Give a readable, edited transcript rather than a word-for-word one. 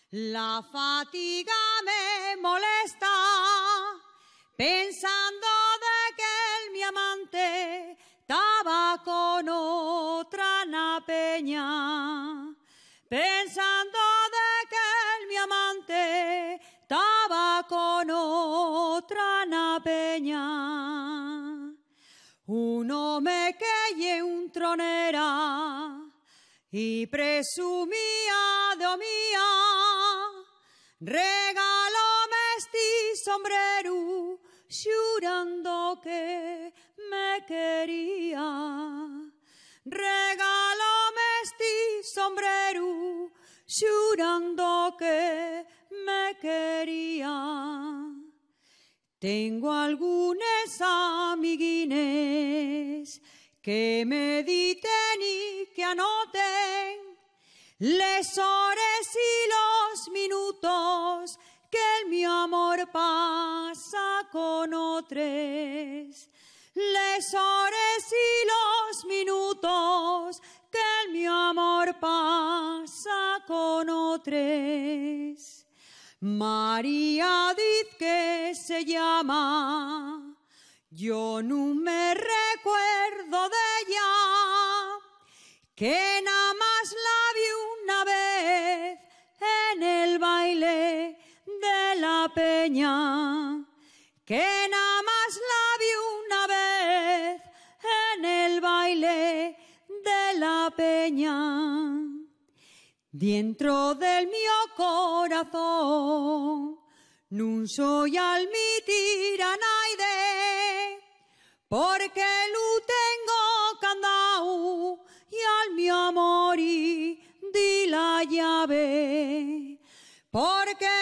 La fatiga me molesta, pensando de que mi amante estaba con otra na peña. Pensando de que mi amante estaba con otra na peña. Uno me queye un tronera y presumía de mía, regalóme este sombrero jurando que me quería. Regalóme este sombrero jurando que me quería. Tengo algunos amiguines que mediten y que anoten les horas y los minutos que mi amor pasa con otros. Les horas y los minutos que mi amor pasa con otros. María dice que se llama, yo no me recuerdo de ella, que nada más la vi una vez en el baile de la peña, que nada más la vi una vez en el baile de la peña. Dentro del mío corazón nun soy admitir a naide, porque lo tengo candao y al mi amor y di la llave, porque